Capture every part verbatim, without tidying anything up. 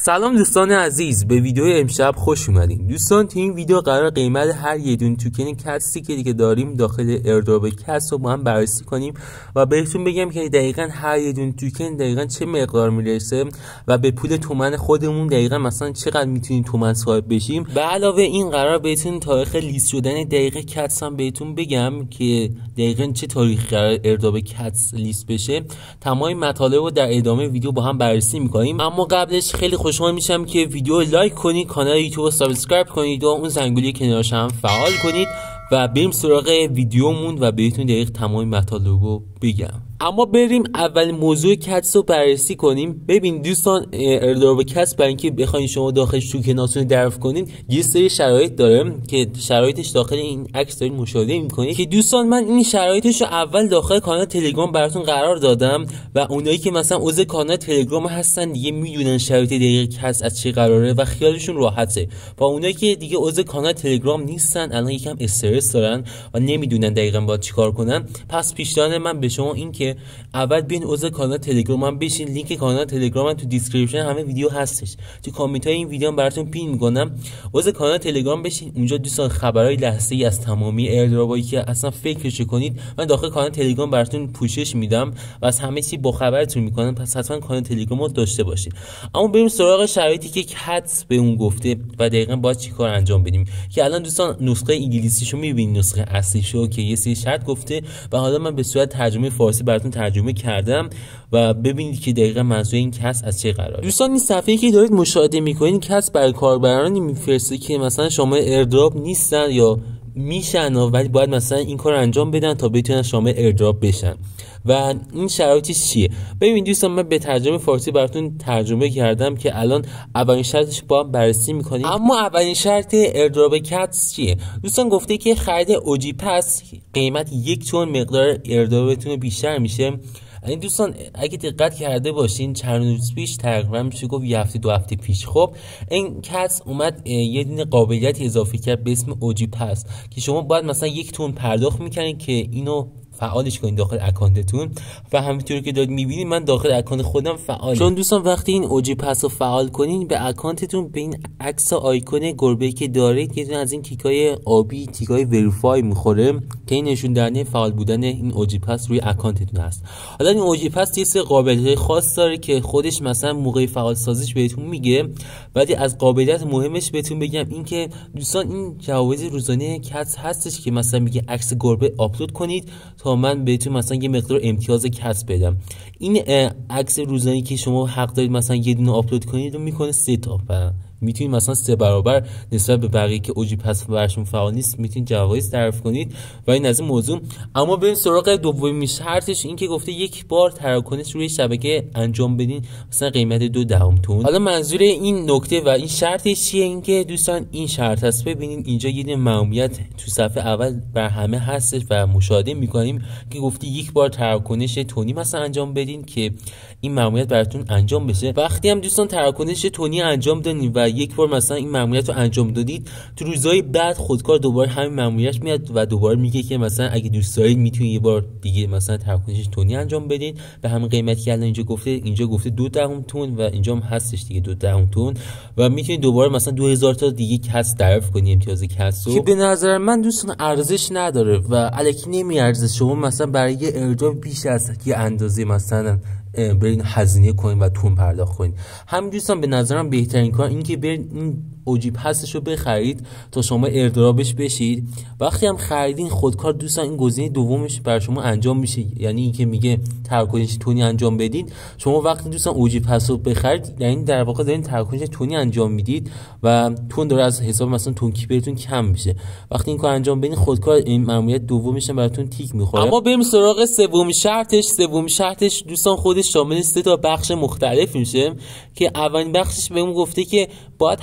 سلام دوستان عزیز، به ویدیو امشب خوش اومدین. دوستان تو این ویدیو قرار قیمت هر یه دونه توکن کتسی که دیگه داریم داخل ایردراپ کتس رو با هم بررسی کنیم و بهتون بگم که دقیقاً هر یه دونه توکن دقیقاً چه مقدار میرسه و به پول تومن خودمون دقیقاً مثلا چقدر میتونیم تومن صاحب بشیم. به علاوه این قرار بهتون تاریخ لیست شدن دقیق کتس هم بهتون بگم که دقیقاً چه تاریخی قرار ایردراپ کتس لیست بشه. تمام مطالب رو در ادامه ویدیو با هم بررسی می‌کنیم، اما قبلش خیلی خوشحال میشم که ویدیو لایک کنید، کانال یوتیوب رو سابسکرایب کنید و اون زنگوله کنارش هم فعال کنید و بریم سراغ ویدیومون و بهتون دقیق تمام مطالب رو بگم. اما بریم اول موضوع کتس رو بررسی کنیم. ببین دوستان، ایردراپ کتس برای اینکه بخواید شما داخلش توکناتون رو دریافت کنین یه سری شرایط داره که شرایطش داخل این عکس دارید مشاهده میکنید که دوستان من این شرایطش رو اول داخل کانال تلگرام براتون قرار دادم و اونایی که مثلا عضو کانال تلگرام هستن دیگه میدونن شرایط دقیق کتس از چه قراره و خیالشون راحته. و اونایی که دیگه عضو کانال تلگرام نیستن الان یکم استرس دارن و نمیدونن دقیقاً باید چیکار کنن، پس پیشنهاد من به شما این که اول بیاین عضو کانال تلگرام هم بشین. لینک کانال تلگرام تو دیسکریپشن همه ویدیو هستش، تو کامنت های این ویدیو هم براتون پین میکنم. عضو کانال تلگرام بشین، اونجا دوستان خبرهای لحظه‌ای از تمامی ایردراپایی که اصلا فکرش کنید من داخل کانال تلگرام براتون پوشش میدم و از همه چی با خبرتون میکنم، پس حتما کانال تلگرام رو داشته باشید. اما بریم سراغ شرایطی که کتس به اون گفته و دقیقاً باید چیکار انجام بدیم. که الان دوستان نسخه انگلیسیشو میبینید، نسخه اصلیشو که یه سری شرط گفته و حالا من به صورت ترجمه فارسی براتون ترجمه کردم و ببینید که دقیقاً منظور این کتس از چه قراره. دوستان این صفحه‌ای که دارید مشاهده میکنید کتس برای کاربرانی میفرسته که مثلا شامل ایردراپ نیستن یا میشن ولی باید مثلا این کار انجام بدن تا بتونن شامل ایردراپ بشن. و این شرایطش چیه؟ ببین دوستان من به ترجمه فارسی براتون ترجمه کردم که الان اولین شرطش با هم بررسی میکنیم. اما اولین شرط ایردراپ کتس چیه؟ دوستان گفته که خرید اوجی پس قیمت یک تومن مقدار ایردراپتون بیشتر میشه. این دوستان اگه دقت کرده باشین چند روز پیش تقریبا میشه گفت یه هفته دو هفته پیش خب این کتس اومد یه دونه قابلیت اضافه کرد به اسم اوجی پس که شما باید مثلا یک تومن پرداخت میکنین که اینو فعالش کنید داخل اکانتتون و همینطوری که دارید میبینید من داخل اکانت خودم فعال. چون دوستان وقتی این اوجی پس رو فعال کنین به اکانتتون به این عکس آیکون گربه‌ای که دارید یه دونه از این تیکای آبی تیکای وریفای میخوره که این نشون دهنده فعال بودن این اوجی پس روی اکانتتون هست. حالا این اوجی پس یه سری قابلیت خاص داره که خودش مثلا موقع فعال سازیش بهتون میگه، ولی از قابلیت مهمش بهتون بگم این که دوستان این جوایز روزانه کتس هستش که مثلا میگه عکس گربه آپلود کنید تا من بهتون مثلا یه مقدار امتیاز کسب بدم. این عکس روزانه‌ای که شما حق دارید مثلا یه دونه آپلود کنید رو میکنه سه تا و میتونید مثلا سه برابر نسبت به بقیه که اوجی پس برشون فعال نیست میتونید جوایز دریافت کنید و این از این موضوع. اما بریم سراغ دومین شرطش این که گفته یک بار تراکنش روی شبکه انجام بدین مثلا قیمت دو دهم تومن. حالا منظور این نکته و این شرطش چیه؟ این که دوستان این شرط هست. ببینید اینجا یه دونه ممنوعیت تو صفحه اول بر همه هستش و مشاهده میکنیم که گفته یک بار تراکنش تونی مثلا انجام بدین که این ممنوعیت براتون انجام بشه. وقتی هم دوستان تراکنش تونی انجام دادین و یک بار مثلا این ماموریت رو انجام دادید تو روزهای بعد خودکار دوباره همین ماموریت میاد و دوباره میگه که مثلا اگه دوست دارید میتونید یه بار دیگه مثلا تراکنش تونی انجام بدین به همین قیمتی که الان اینجا گفته. اینجا گفته دو دهم تون و اینجا هم هستش دیگه دو دهم تون و میتونید دوباره مثلا دو هزار تا دیگه کس دریافت کنید امتیاز کس رو که به نظر من دوستان ارزش نداره و الکی نمیارزه شما مثلا برای یه ایردراپ بیش از یه اندازه مثلا برین هزینه کنین و تون پرداخت کنین. همین دوستان به نظرم بهترین کار این که برین این اوجی پسش رو بخرید تا شما ایردراپش بشید. وقتی هم خریدین خودکار دوستان این گزینه دومش بر شما انجام میشه، یعنی این که میگه تراکنش تونی انجام بدید. شما وقتی دوستان اوجی پس رو بخرید یعنی در واقع دارین تراکنش تونی انجام میدید و تون داره از حساب مثلا تون کیپرتون کم میشه. وقتی این کار انجام بدین خودکار این ماموریت دومش براتون تیک میخوره. اما بریم سراغ سوم شرطش. سوم شرطش دوستان خودش شامل سه تا بخش مختلف میشه که اولین بخشش بهمون گفته که باید حداقل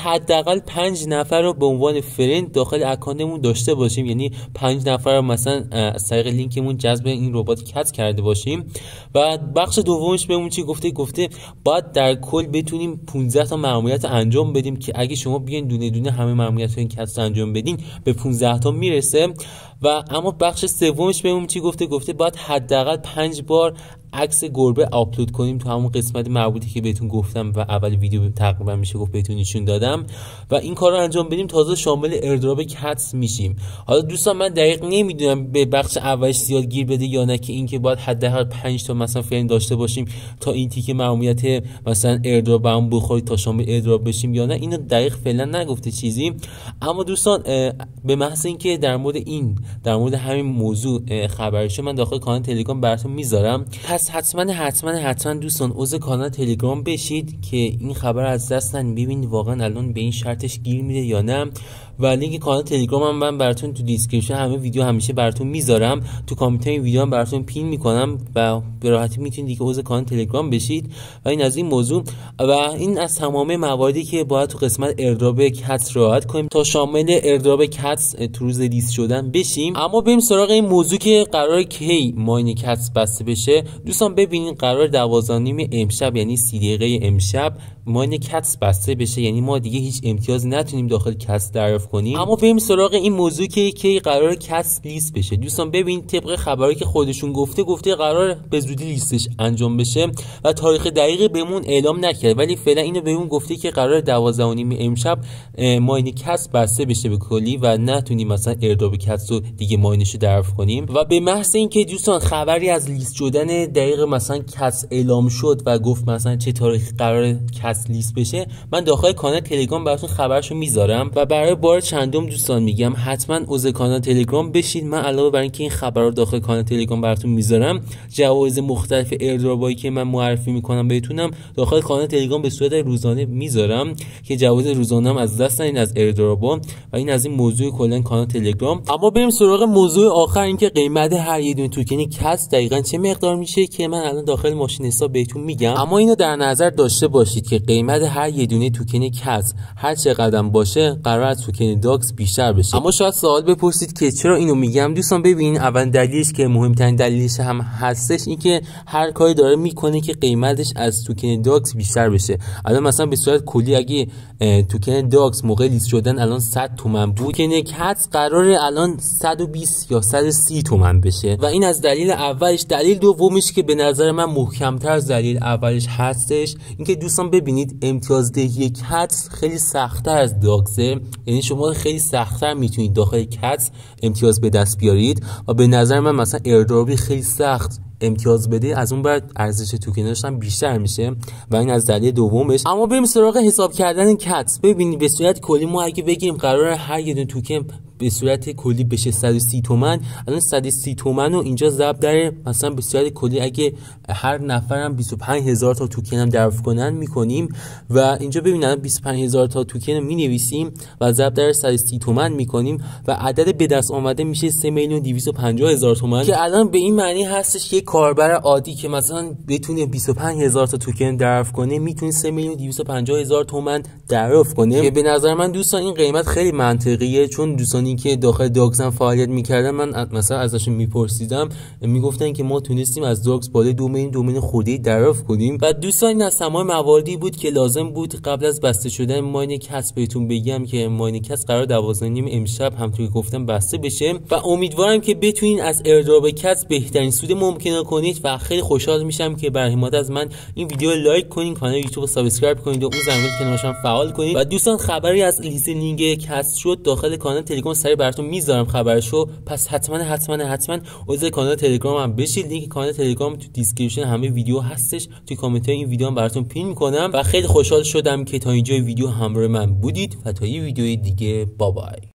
حداقل پنج نفر رو به عنوان فرند داخل اکانتمون داشته باشیم، یعنی پنج نفر رو مثلا از طریق لینکمون جذب این ربات کت کرده باشیم. و بخش دومش بهمون چی گفته؟ گفته باید در کل بتونیم پانزده تا مأموریت انجام بدیم که اگه شما بیاین دونه دونه همه مأموریت‌های این کت رو انجام بدین به پانزده تا میرسه. و اما بخش سومش بهمون چی گفته؟ گفته باید حداقل پنج بار عکس گربه آپلود کنیم تو همون قسمت مربوطی که بهتون گفتم و اول ویدیو تقریبا میشه گفت بهتون نشون دادم و این کار رو انجام بدیم تازه شامل ایردراپ کتس میشیم. حالا دوستان من دقیق نمیدونم به بخش اولش زیاد گیر بده یا نه که اینکه باید حداقل پنج تا مثلا فرند داشته باشیم تا این تیکه مأموریت مثلا ایردراپ بهمون بخوره تا شامل ایردراپ بشیم یا نه، اینو دقیق فعلا نگفته چیزی. اما دوستان به محض اینکه در مورد این در مورد همین موضوع خبرشو من داخل کانال تلگرام براتون میذارم، پس حتما حتما حتما دوستان عضو کانال تلگرام بشید که این خبر از دست ندید، ببینید واقعا الان به این شرطش گیر میده یا نه. و لینک کانال تلگرام هم من براتون تو دیسکریپشن همه ویدیو همیشه براتون میذارم، تو کامنت این ویدیو هم براتون پین میکنم و به راحتی میتونید دیگه عضو کانال تلگرام بشید. و این از این موضوع و این از تمام مواردی که باید تو قسمت ایردراپ کتس رعایت کنیم تا شامل ایردراپ کتس تو روز لیست شدن بشیم. اما بریم سراغ این موضوع که قرار کی ماین کتس بسته بشه. دوستان ببینید قرار دوازده و نیم امشب یعنی سی دقیقه امشب ماین کتس بسته بشه، یعنی ما دیگه هیچ امتیازی نتونیم داخل کتس دریافت کنیم. اما بریم سراغ این موضوع که کی قرار کتس لیست بشه. دوستان ببین طبق خبری که خودشون گفته گفته قرار به زودی لیستش انجام بشه و تاریخ دقیقی بهمون اعلام نکرد، ولی فعلا اینو بهمون گفته که قرار دوازده و نیم امشب ماین کتس بسته بشه به کلی و نتونیم مثلا ایردراپ کتس رو دیگه ماینش رو دریافت کنیم. و به محض اینکه دوستان خبری از لیست شدن دقیق مثلا کتس اعلام شد و گفت مثلا چه تاریخ قرار کتس لیست بشه، من داخل کانال تلگرام براتون خبرشو میذارم و برای بار چندم دوستان میگم حتما عضو کانال تلگرام بشید. من علاوه بر اینکه این خبر رو داخل کانال تلگرام براتون میذارم، جوایز مختلف ایردراپایی که من معرفی میکنم بهتونم داخل کانال تلگرام به صورت روزانه میذارم که جوایز روزانه هم از دست ندین از ایردراپا. و این از این موضوع کلا کانال تلگرام. اما بریم سراغ موضوع آخر، اینکه قیمت هر یه دونه توکن کتس دقیقاً چه مقدار میشه که من الان داخل ماشین حساب بهتون میگم. اما اینو در نظر داشته باشید که قیمت هر یه دونه توکن کتس هر چقدر باشه قرار از توکن داکس بیشتر بشه. اما شاید سوال بپرسید که چرا اینو میگم. دوستان ببین اول دلیلش که مهمترین دلیلش هم هستش این که هر کاری داره میکنه که قیمتش از توکن داکس بیشتر بشه. الان مثلا به صورت کلی اگه توکن داکس موقع لیست شدن الان صد تومن بود، توکن کتس قراره الان صد و بیست یا صد و سی تومن بشه و این از دلیل اولش. دلیل دومش که به نظر من محکم‌تر از دلیل اولش هستش اینکه دوستان ببینید امتیازدهی کتس خیلی سخت‌تر از داکسه، یعنی شما خیلی سخت‌تر میتونید داخل کتس امتیاز به دست بیارید و به نظر من مثلا ایردراپی خیلی سخت امتیاز بده از اون بعد ارزش توکنش هم بیشتر میشه و این از دلیل دومش. اما بریم سراغ حساب کردن کتس. ببینید به صورت کلی ما اگه بگیم قرار هر یه دونه توکن به صورت کلی بشه صد و سی تومن، الان صد و سی تومن رو اینجا ضرب در مثلا به صورت کلی اگه هر نفرم بیست و پنج هزار تا توکن هم دریافت کنن میکنیم و اینجا ببینید الان بیست و پنج هزار تا توکن رو مینویسیم و ضرب در صد و سی تومن میکنیم و عدد به دست آمده میشه سه میلیون و دویست و پنجاه هزار تومن که الان به این معنی هستش یک کاربر عادی که مثلا بتونه بیست و پنج هزار تا توکن دریافت کنه میتونه سه میلیون و دویست و پنجاه هزار تومن دریافت کنه که به نظر من دوستان این قیمت خیلی منطقیه، چون دوستانی که داخل داکس هم فعالیت میکردن من مثلا ازشون میپرسیدم میگفتن که ما تونستیم از داکس بالای دو میلیون دو میلیون خودی دریافت کنیم. و دوستان این از تمام مواردی بود که لازم بود قبل از بسته شدن ماین کتس بهتون بگم که ماین کتس قرار دوازده و نیم امشب همونطوری که گفتم بسته بشه و امیدوارم که بتونین از ایردراپ کتس بهترین سود ممکن کنید و خیلی خوشحال میشم که برای حمایت از من این ویدیو لایک کنین، کانال یوتیوب رو سابسکرایب کنید و اون زنگوله کنارش هم فعال کنید. و دوستان خبری از لیستینگ کتس شد داخل کانال تلگرام سری براتون میذارم خبرشو، پس حتما حتما حتما عضو کانال تلگرام هم بشید. لینک کانال تلگرام تو دیسکریپشن همه ویدیو هستش، تو کامنت های این ویدیو هم براتون پین میکنم و خیلی خوشحال شدم که تا اینجا ویدیو همراه من بودید و تا یه ویدیو دیگه بابای.